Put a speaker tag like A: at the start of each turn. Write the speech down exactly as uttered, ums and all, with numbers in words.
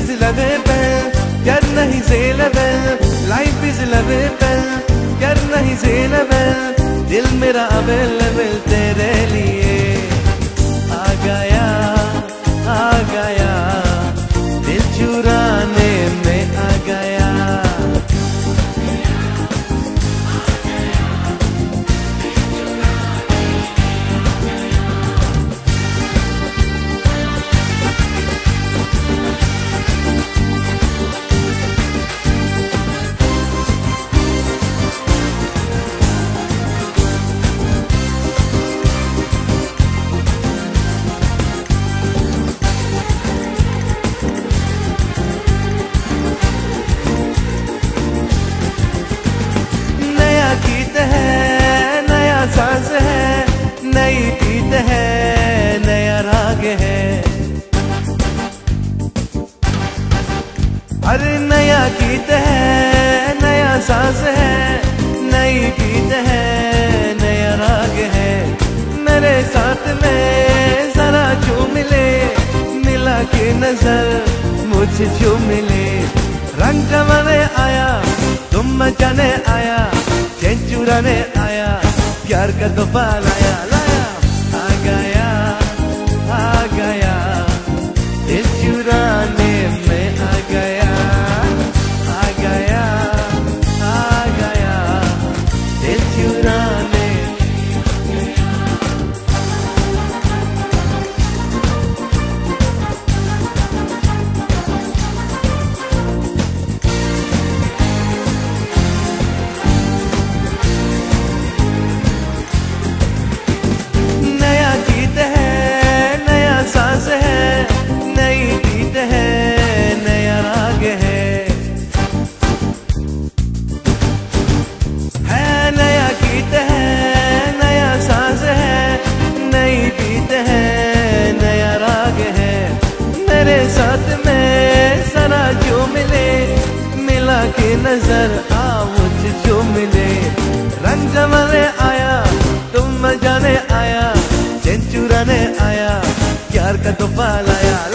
A: is lovable, करना ही saleable. Life is lovable, करना ही saleable. दिल मेरा available तेरे लिए. आ गया, आ गया, दिल चुराने में आ गया. गीत है, नया सांस है, नई गीत है, नया राग है. अरे नया गीत है, नया सांस है, नई गीत है, नया राग है. मेरे साथ में जरा जो मिले, मिला के नजर मुझे जो मिले. रंग जमाने आया, तुम मचाने आया, चैन चुराने आया, प्यार का तोहफा लाया लाया. आ गया, आ गया, दिल चुराने में आ गया. आ गया, आ गया, दिल चुराने. सांस है, नई गीत है, नया राग है. है नया गीत है, नया सांस है, नई गीत है, नया राग है. मेरे साथ में जरा जो मिले, मिला के नजर आ मुझे जो मिले. रंग जमाने आया, तुम मजाने आया, चैन चुराने आया, प्यार का तोहफा लाया.